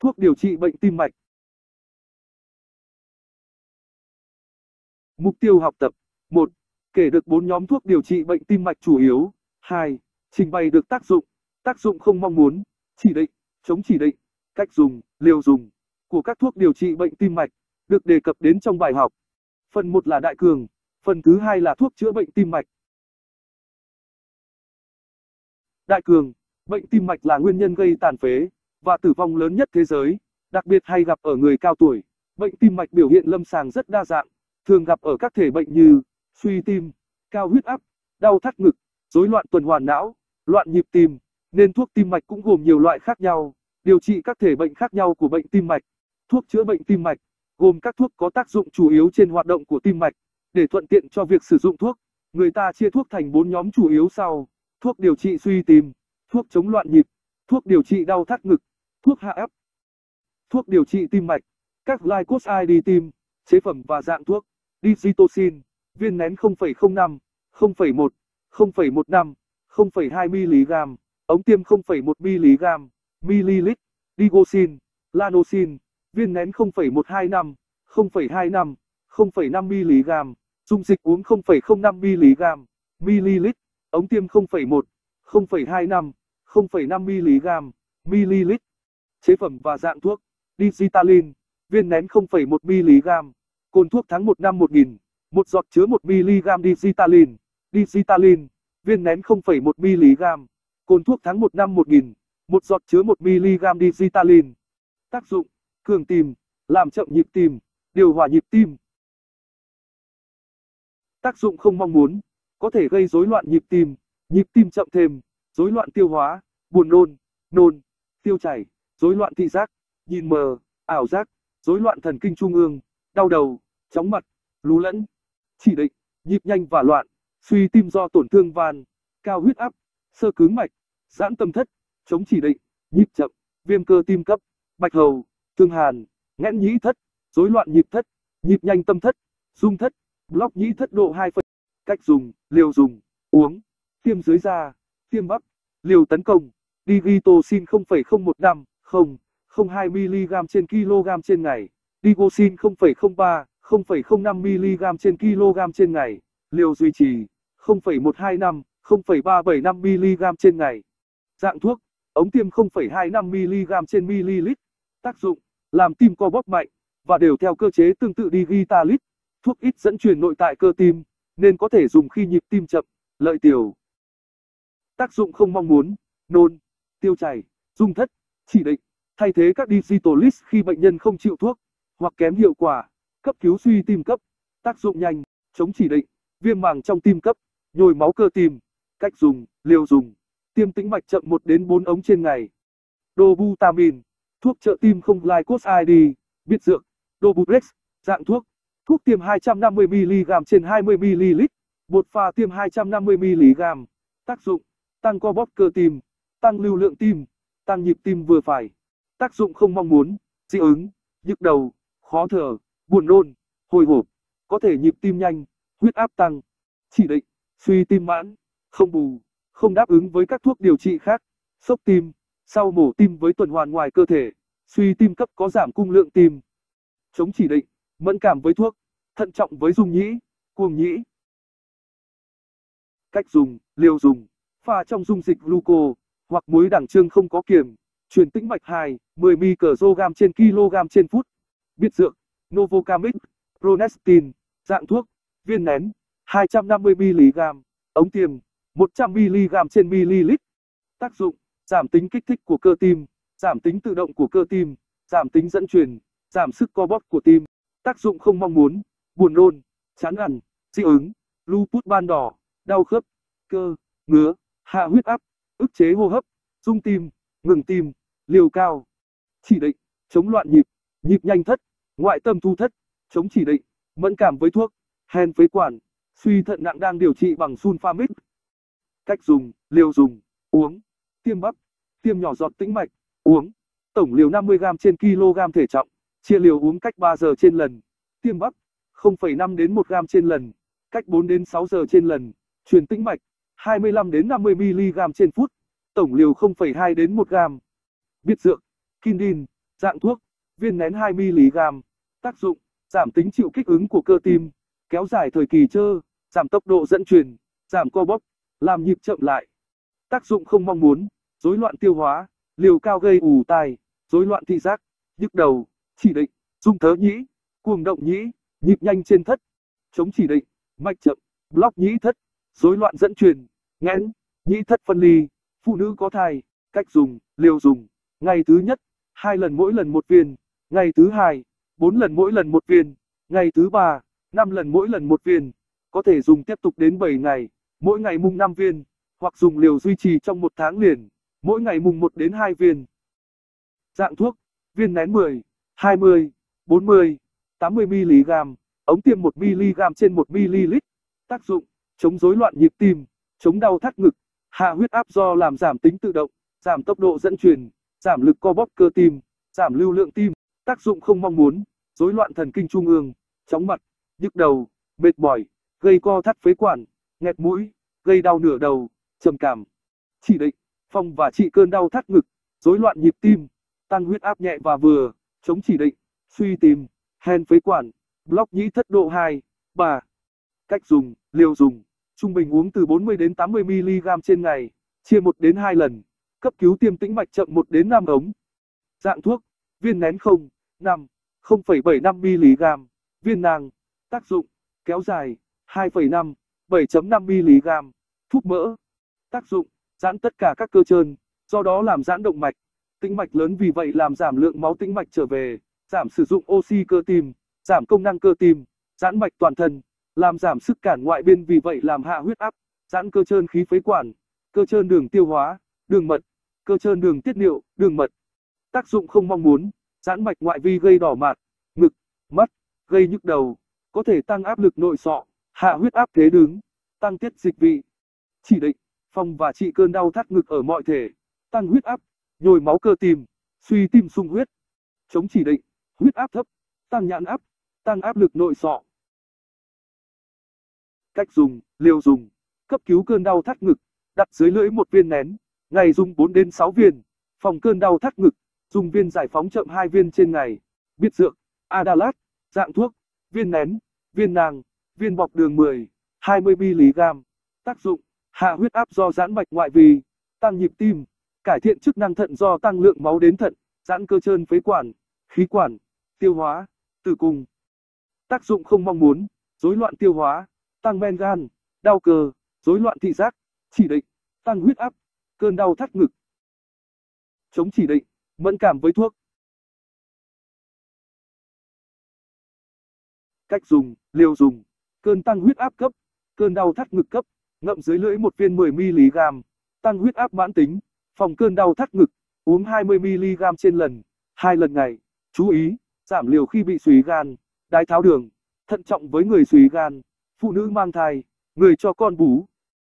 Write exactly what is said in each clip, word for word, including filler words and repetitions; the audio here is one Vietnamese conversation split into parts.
Thuốc điều trị bệnh tim mạch. Mục tiêu học tập. một. Kể được bốn nhóm thuốc điều trị bệnh tim mạch chủ yếu. hai. Trình bày được tác dụng, tác dụng không mong muốn, chỉ định, chống chỉ định, cách dùng, liều dùng của các thuốc điều trị bệnh tim mạch được đề cập đến trong bài học. Phần một là đại cường, phần thứ hai là thuốc chữa bệnh tim mạch. Đại cường, bệnh tim mạch là nguyên nhân gây tàn phế và tử vong lớn nhất thế giới, đặc biệt hay gặp ở người cao tuổi. Bệnh tim mạch biểu hiện lâm sàng rất đa dạng, thường gặp ở các thể bệnh như suy tim, cao huyết áp, đau thắt ngực, rối loạn tuần hoàn não, loạn nhịp tim, nên thuốc tim mạch cũng gồm nhiều loại khác nhau, điều trị các thể bệnh khác nhau của bệnh tim mạch. Thuốc chữa bệnh tim mạch gồm các thuốc có tác dụng chủ yếu trên hoạt động của tim mạch. Để thuận tiện cho việc sử dụng thuốc, người ta chia thuốc thành bốn nhóm chủ yếu sau: thuốc điều trị suy tim, thuốc chống loạn nhịp, thuốc điều trị đau thắt ngực, thuốc hạ áp. Thuốc điều trị tim mạch. Các glycoside tim, chế phẩm và dạng thuốc: Digitoxin, viên nén không phẩy không năm, không phẩy một, không phẩy một năm, không phẩy hai mi-li-gam, ống tiêm không phẩy một mi-li-gam, ml, Digoxin, Lanoxin, viên nén không phẩy một hai năm, không phẩy hai năm, không phẩy năm mi-li-gam, dung dịch uống không phẩy không năm mi-li-gam, ml, ống tiêm không phẩy một, không phẩy hai năm, không phẩy năm mi-li-gam, ml. Chế phẩm và dạng thuốc: Digitalin, viên nén không phẩy một mi-li-gam, cồn thuốc tháng một năm một nghìn, một giọt chứa một mi-li-gam Digitalin, Digitalin, viên nén không phẩy một mi-li-gam, cồn thuốc tháng một năm một nghìn, một giọt chứa một mi-li-gam Digitalin. Tác dụng: cường tim, làm chậm nhịp tim, điều hòa nhịp tim. Tác dụng không mong muốn: có thể gây rối loạn nhịp tim, nhịp tim chậm thêm, rối loạn tiêu hóa, buồn nôn, nôn, tiêu chảy, rối loạn thị giác, nhìn mờ, ảo giác, rối loạn thần kinh trung ương, đau đầu, chóng mặt, lú lẫn. Chỉ định: nhịp nhanh và loạn, suy tim do tổn thương van, cao huyết áp, xơ cứng mạch, giãn tâm thất. Chống chỉ định: nhịp chậm, viêm cơ tim cấp, bạch hầu, thương hàn, nghẽn nhĩ thất, rối loạn nhịp thất, nhịp nhanh tâm thất, rung thất, block nhĩ thất độ hai phần. Cách dùng, liều dùng, uống, tiêm dưới da, tiêm bắp, liều tấn công: Digitoxin không phẩy không một năm, không phẩy không hai mi-li-gam trên kg trên ngày, Digoxin không phẩy không ba, không phẩy không năm mi-li-gam trên kg trên ngày, liều duy trì không phẩy một hai năm, không phẩy ba bảy năm mi-li-gam trên ngày. Dạng thuốc: ống tiêm không phẩy hai năm mi-li-gam trên ml. Tác dụng: làm tim co bóp mạnh và đều theo cơ chế tương tự Digitalis. Thuốc ít dẫn truyền nội tại cơ tim, nên có thể dùng khi nhịp tim chậm, lợi tiểu. Tác dụng không mong muốn: nôn, tiêu chảy, rung thất. Chỉ định: thay thế các Digitalis khi bệnh nhân không chịu thuốc hoặc kém hiệu quả. Cấp cứu suy tim cấp. Tác dụng nhanh. Chống chỉ định: viêm màng trong tim cấp, nhồi máu cơ tim. Cách dùng, liều dùng: tiêm tĩnh mạch chậm một đến bốn ống trên ngày. Dobutamin, thuốc trợ tim không glycoside, biệt dược, Dobutrex. Dạng thuốc: thuốc tiêm hai trăm năm mươi mi-li-gam trên hai mươi mi-li-lít, bột pha tiêm hai trăm năm mươi mi-li-gam. Tác dụng: tăng co bóp cơ tim, tăng lưu lượng tim, tăng nhịp tim vừa phải. Tác dụng không mong muốn: dị ứng, nhức đầu, khó thở, buồn nôn, hồi hộp, có thể nhịp tim nhanh, huyết áp tăng. Chỉ định: suy tim mãn, không bù, không đáp ứng với các thuốc điều trị khác, sốc tim, sau mổ tim với tuần hoàn ngoài cơ thể, suy tim cấp có giảm cung lượng tim. Chống chỉ định: mẫn cảm với thuốc, thận trọng với rung nhĩ, cuồng nhĩ. Cách dùng, liều dùng: pha trong dung dịch gluco hoặc muối đẳng trương không có kiềm, truyền tĩnh mạch hai, mười mi-cờ-rô-gam trên kg trên phút. Biệt dược: Novocamic, Pronestin. Dạng thuốc: viên nén, hai trăm năm mươi mi-li-gam, ống tiêm, một trăm mi-li-gam trên ml. Tác dụng: giảm tính kích thích của cơ tim, giảm tính tự động của cơ tim, giảm tính dẫn truyền, giảm sức co bóp của tim. Tác dụng không mong muốn: buồn nôn, chán ăn, dị ứng, lupus ban đỏ, đau khớp, cơ, ngứa, hạ huyết áp, ức chế hô hấp, rung tim, ngừng tim. Liều cao. Chỉ định: chống loạn nhịp, nhịp nhanh thất, ngoại tâm thu thất. Chống chỉ định: mẫn cảm với thuốc, hen phế quản, suy thận nặng đang điều trị bằng sulfamic. Cách dùng, liều dùng, uống, tiêm bắp, tiêm nhỏ giọt tĩnh mạch, uống. Tổng liều năm mươi gam trên kg thể trọng, chia liều uống cách ba giờ trên lần. Tiêm bắp, không phẩy năm đến một gam trên lần, cách bốn đến sáu giờ trên lần. Truyền tĩnh mạch, hai mươi lăm đến năm mươi mi-li-gam trên phút, tổng liều không phẩy hai đến một gam. Biệt dược: Kindin, Dạng thuốc: viên nén hai mi li gam. Tác dụng: giảm tính chịu kích ứng của cơ tim, kéo dài thời kỳ trơ, giảm tốc độ dẫn truyền, giảm co bóp, làm nhịp chậm lại. Tác dụng không mong muốn: rối loạn tiêu hóa, liều cao gây ù tai, rối loạn thị giác, nhức đầu. Chỉ định: dung thớ nhĩ, cuồng động nhĩ, nhịp nhanh trên thất. Chống chỉ định: mạch chậm, block nhĩ thất, rối loạn dẫn truyền, nghẽn, nhĩ thất phân ly, phụ nữ có thai. Cách dùng: liều dùng: ngày thứ nhất, hai lần mỗi lần một viên; ngày thứ hai, bốn lần mỗi lần một viên; ngày thứ ba, năm lần mỗi lần một viên. Có thể dùng tiếp tục đến bảy ngày, mỗi ngày mùng năm viên, hoặc dùng liều duy trì trong một tháng liền, mỗi ngày mùng một đến hai viên. Dạng thuốc: viên nén mười, hai mươi, bốn mươi, tám mươi mi li gam, ống tiêm một mi li gam trên một mi li lít. Tác dụng: chống rối loạn nhịp tim, chống đau thắt ngực, hạ huyết áp do làm giảm tính tự động, giảm tốc độ dẫn truyền, giảm lực co bóp cơ tim, giảm lưu lượng tim. Tác dụng không mong muốn: rối loạn thần kinh trung ương, chóng mặt, nhức đầu, mệt mỏi, gây co thắt phế quản, nghẹt mũi, gây đau nửa đầu, trầm cảm. Chỉ định: phòng và trị cơn đau thắt ngực, rối loạn nhịp tim, tăng huyết áp nhẹ và vừa. Chống chỉ định: suy tim, hen phế quản, block nhĩ thất độ hai, ba. Cách dùng: liều dùng: trung bình uống từ bốn mươi đến tám mươi mi li gam trên ngày, chia một đến hai lần. Cấp cứu tiêm tĩnh mạch chậm một đến năm ống. Dạng thuốc: viên nén không, năm, không phẩy bảy năm mi li gam, viên nang. Tác dụng: kéo dài, hai phẩy năm, bảy phẩy năm mi li gam. Thuốc mỡ. Tác dụng: giãn tất cả các cơ trơn, do đó làm giãn động mạch, tĩnh mạch lớn, vì vậy làm giảm lượng máu tĩnh mạch trở về, giảm sử dụng oxy cơ tim, giảm công năng cơ tim, giãn mạch toàn thân, làm giảm sức cản ngoại biên, vì vậy làm hạ huyết áp, giãn cơ trơn khí phế quản, cơ trơn đường tiêu hóa, đường mật, cơ trơn đường tiết niệu, đường mật. Tác dụng không mong muốn: giãn mạch ngoại vi, gây đỏ mặt, ngực, mắt, gây nhức đầu, có thể tăng áp lực nội sọ, hạ huyết áp thế đứng, tăng tiết dịch vị. Chỉ định: phòng và trị cơn đau thắt ngực ở mọi thể, tăng huyết áp, nhồi máu cơ tim, suy tim sung huyết. Chống chỉ định: huyết áp thấp, tăng nhãn áp, tăng áp lực nội sọ. Cách dùng: liều dùng: cấp cứu cơn đau thắt ngực, đặt dưới lưỡi một viên nén, ngày dùng bốn đến sáu viên. Phòng cơn đau thắt ngực, dùng viên giải phóng chậm hai viên trên ngày. Biệt dược: Adalat. Dạng thuốc: viên nén, viên nang, viên bọc đường mười, hai mươi mi li gam. Tác dụng: hạ huyết áp do giãn mạch ngoại vi, tăng nhịp tim, cải thiện chức năng thận do tăng lượng máu đến thận, giãn cơ trơn phế quản, khí quản, tiêu hóa, tử cung. Tác dụng không mong muốn: rối loạn tiêu hóa, tăng men gan, đau cơ, rối loạn thị giác. Chỉ định: tăng huyết áp, cơn đau thắt ngực. Chống chỉ định: mẫn cảm với thuốc. Cách dùng: liều dùng: cơn tăng huyết áp cấp, cơn đau thắt ngực cấp, ngậm dưới lưỡi một viên mười mi li gam. Tăng huyết áp mãn tính, phòng cơn đau thắt ngực, uống hai mươi mi li gam trên lần, hai lần ngày. Chú ý: giảm liều khi bị súy gan, đái tháo đường, thận trọng với người súy gan, phụ nữ mang thai, người cho con bú.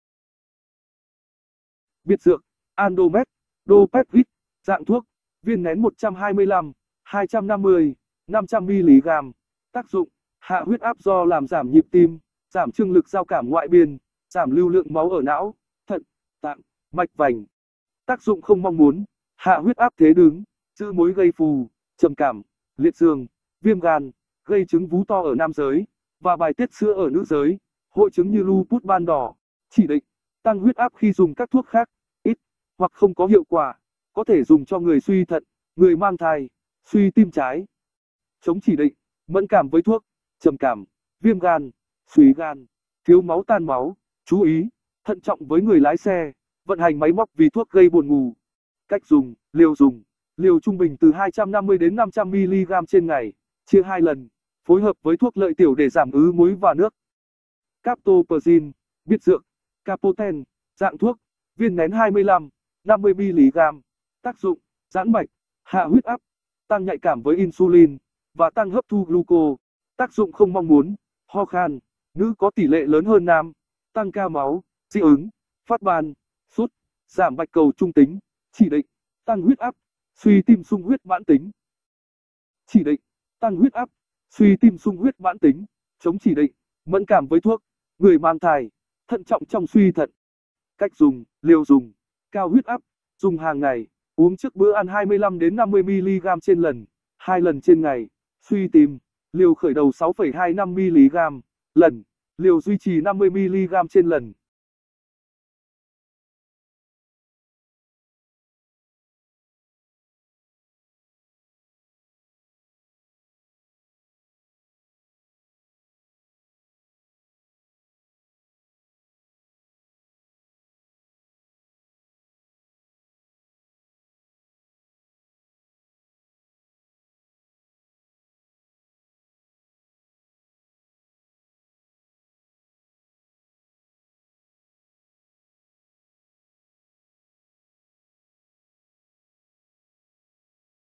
Biệt dược: Andomet, Dopepvit. Dạng thuốc: viên nén một trăm hai mươi lăm, hai trăm năm mươi, năm trăm mi li gam. Tác dụng: hạ huyết áp do làm giảm nhịp tim, giảm trương lực giao cảm ngoại biên, giảm lưu lượng máu ở não, thận, tạng, mạch vành. Tác dụng không mong muốn: hạ huyết áp thế đứng, giữ mối, gây phù, trầm cảm, liệt dương, viêm gan, gây trứng vú to ở nam giới, và bài tiết sữa ở nữ giới, hội chứng như lupus ban đỏ. Chỉ định: tăng huyết áp khi dùng các thuốc khác, ít hoặc không có hiệu quả, có thể dùng cho người suy thận, người mang thai, suy tim trái. Chống chỉ định: mẫn cảm với thuốc, trầm cảm, viêm gan, súy gan, thiếu máu tan máu. Chú ý: thận trọng với người lái xe, vận hành máy móc vì thuốc gây buồn ngủ. Cách dùng: liều dùng: liều trung bình từ hai trăm năm mươi đến năm trăm mi li gam trên ngày, chia hai lần, phối hợp với thuốc lợi tiểu để giảm ứ muối và nước. Captopril. Biệt dược: Capoten. Dạng thuốc: viên nén hai mươi lăm, năm mươi mi li gam. Tác dụng: giãn mạch, hạ huyết áp, tăng nhạy cảm với insulin, và tăng hấp thu gluco. Tác dụng không mong muốn: ho khan, nữ có tỷ lệ lớn hơn nam, tăng cao máu, dị ứng, phát ban, sốt, giảm bạch cầu trung tính. Chỉ định: tăng huyết áp, suy tim sung huyết mãn tính. Chỉ định: tăng huyết áp, suy tim sung huyết mãn tính. Chống chỉ định: mẫn cảm với thuốc, người mang thai, thận trọng trong suy thận. Cách dùng: liều dùng: cao huyết áp, dùng hàng ngày, Uống trước bữa ăn hai mươi lăm đến năm mươi mi li gam trên lần, hai lần trên ngày. Suy tim, liều khởi đầu sáu phẩy hai năm mi li gam lần, liều duy trì năm mươi mi li gam trên lần.